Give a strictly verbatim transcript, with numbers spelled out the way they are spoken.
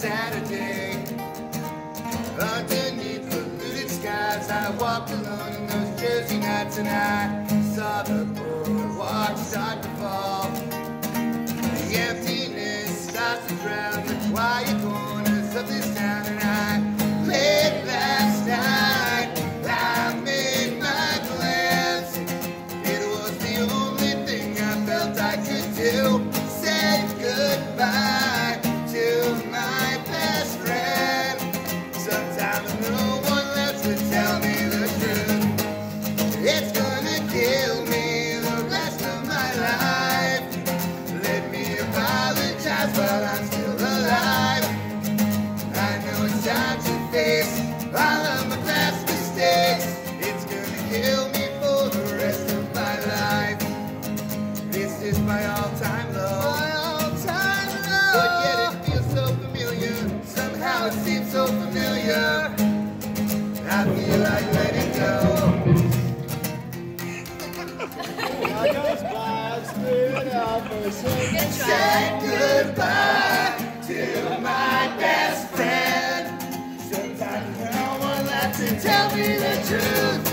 Saturday. Underneath polluted skies, I walked alone in those Jersey nights, and I saw the boardwalk start to fall. The emptiness starts to drown the quiet corners of this town, and I late last night, I made my plans. It was the only thing I felt I could do. Said goodbye to my best friend. Sometimes no one left to tell me the truth. It's gonna kill me the rest of my life. Let me apologize, but I'm still alive. I know it's time to face all of my past mistakes. It's gonna kill me for the rest of my life. This is my all-time low. My all-time low. But yet it feels so familiar. Somehow it seems so familiar. I feel like letting go. I goes by, spit out for a second. Say goodbye to my best friend. Sometimes no one likes to tell me the truth.